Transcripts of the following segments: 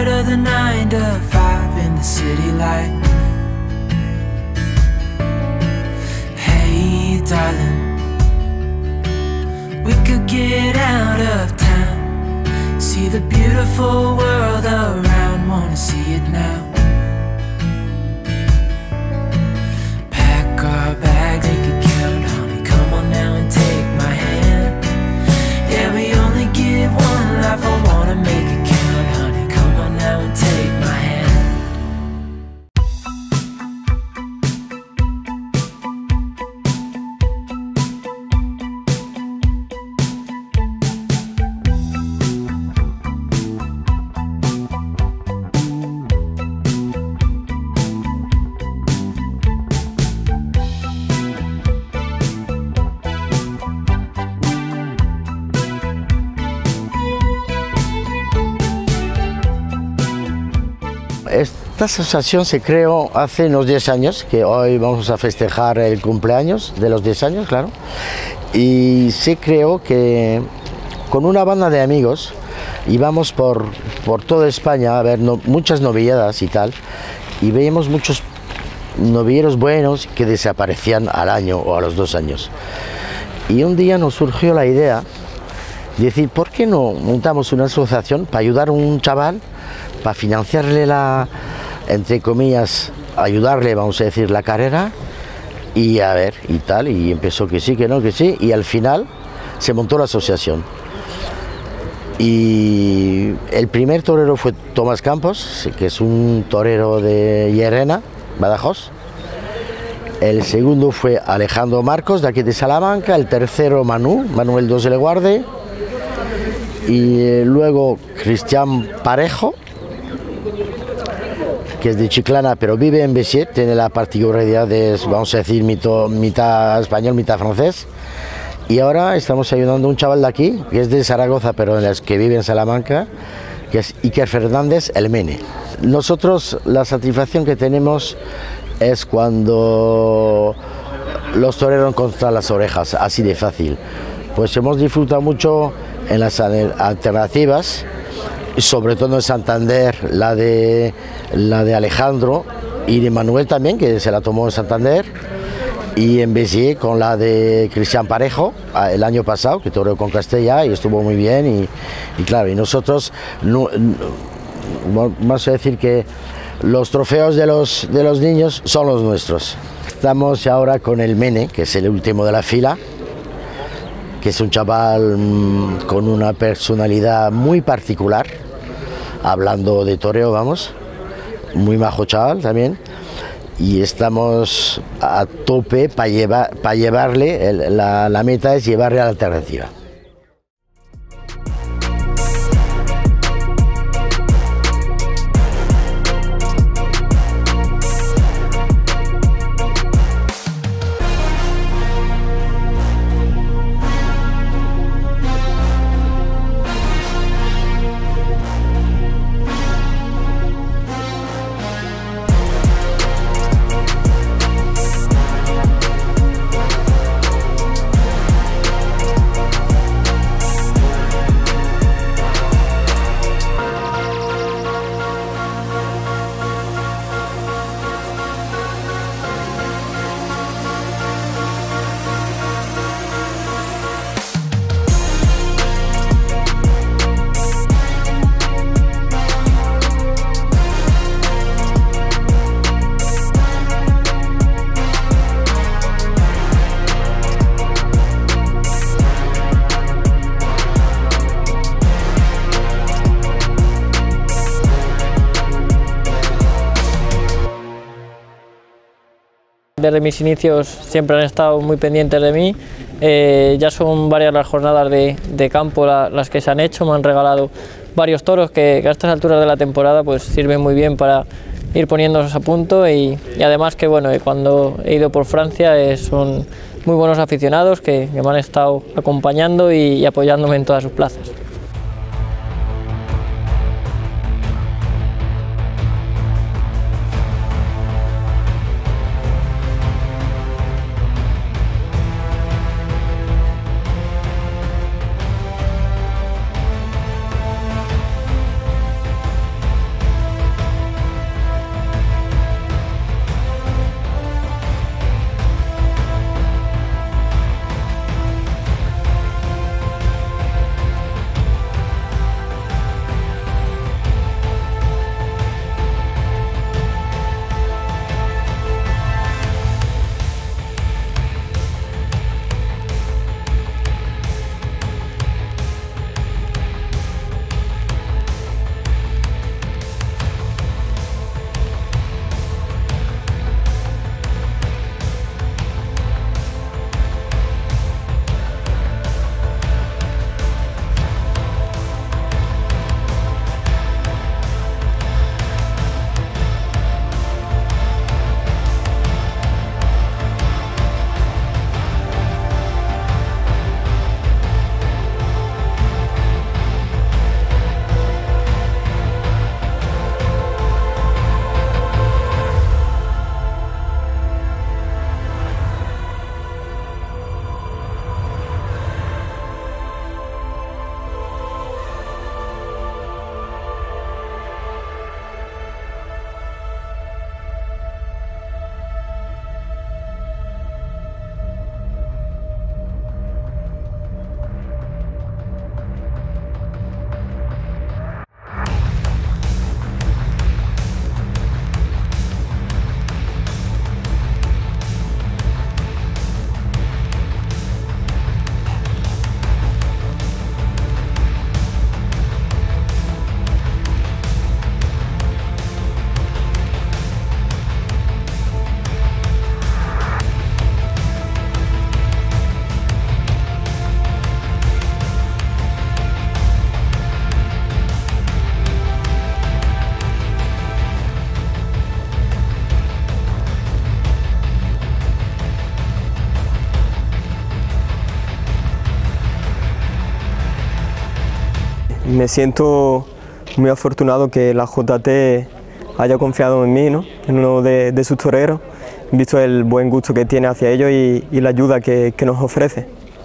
tired of the 9 to 5 in the city life. Hey darling, we could get out of town, see the beautiful world around, wanna see it now. Pack our bags, make it count, honey, come on now and take my hand. Yeah, we only get one life, I wanna make it count, honey, come on now and take my hand. Esta asociación se creó hace unos 10 años, que hoy vamos a festejar el cumpleaños de los 10 años, claro, y se creó que con una banda de amigos íbamos por toda España a ver muchas novilladas y tal, y veíamos muchos novilleros buenos que desaparecían al año o a los 2 años. Y un día nos surgió la idea de decir, ¿por qué no montamos una asociación para ayudar a un chaval, para financiarle entre comillas, ayudarle, vamos a decir, la carrera, y a ver, y tal, y empezó que sí, que no, que sí, y al final se montó la asociación. Y el primer torero fue Tomás Campos, que es un torero de Llerena, Badajoz. El segundo fue Alejandro Marcos, de aquí de Salamanca. El tercero Manuel Dos de Leguarde. Y luego Cristian Parejo, que es de Chiclana, pero vive en Béziers, tiene la particularidad de, vamos a decir, mitad español, mitad francés. Y ahora estamos ayudando a un chaval de aquí, que es de Zaragoza, pero que vive en Salamanca, que es Iker Fernández, el Mene. Nosotros, la satisfacción que tenemos es cuando los toreros encuentran las orejas, así de fácil. Pues hemos disfrutado mucho en las alternativas, sobre todo en Santander, la de Alejandro y de Manuel también, que se la tomó en Santander, y en Béziers con la de Cristian Parejo el año pasado, que toreó con Castella y estuvo muy bien, y claro, y nosotros vamos a decir que los trofeos de los niños son los nuestros. Estamos ahora con el Mene, que es el último de la fila, que es un chaval con una personalidad muy particular, hablando de toreo, vamos, muy majo chaval también, y estamos a tope para llevarle, la meta es llevarle a la alternativa. Desde mis inicios siempre han estado muy pendientes de mí, ya son varias las jornadas de campo las que se han hecho, me han regalado varios toros que a estas alturas de la temporada pues sirven muy bien para ir poniéndonos a punto y además que bueno, cuando he ido por Francia son muy buenos aficionados que me han estado acompañando y apoyándome en todas sus plazas. Me siento muy afortunado que la JT haya confiado en mí, ¿no? En uno de sus toreros, visto el buen gusto que tiene hacia ellos y la ayuda que nos ofrece.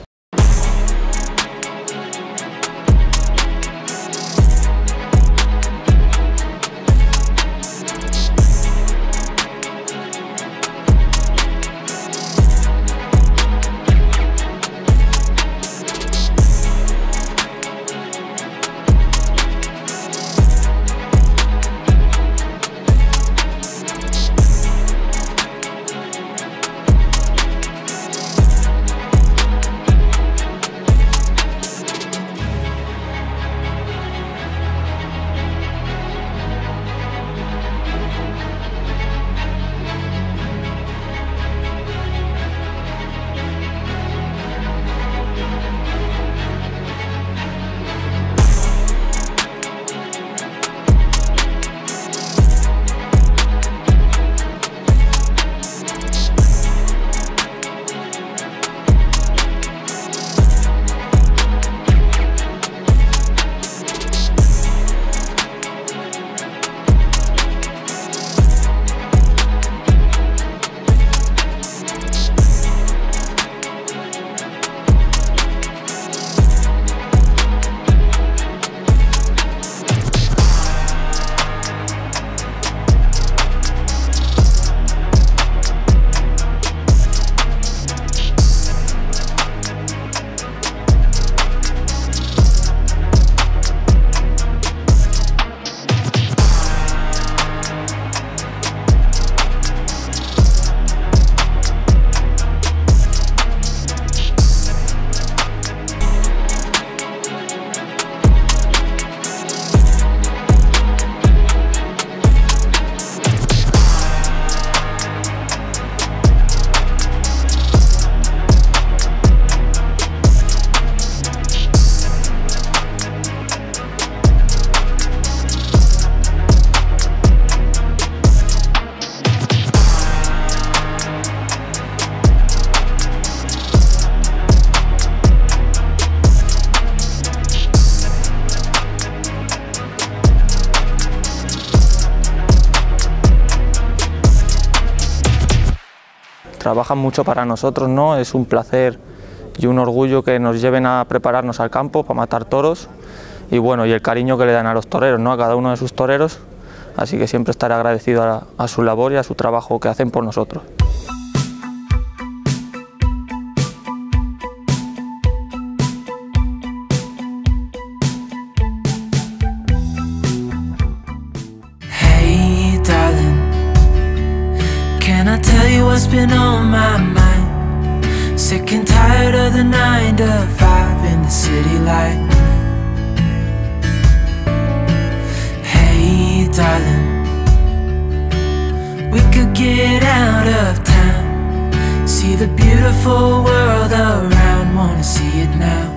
Trabajan mucho para nosotros, ¿no? Es un placer y un orgullo que nos lleven a prepararnos al campo para matar toros y bueno, y el cariño que le dan a los toreros, ¿no? A cada uno de sus toreros, así que siempre estaré agradecido a su labor y a su trabajo que hacen por nosotros. Hey darling, can I tell you what's been on my mind? Sick and tired of the 9 to 5 in the city life. Hey darling, we could get out of town, see the beautiful world around, wanna see it now.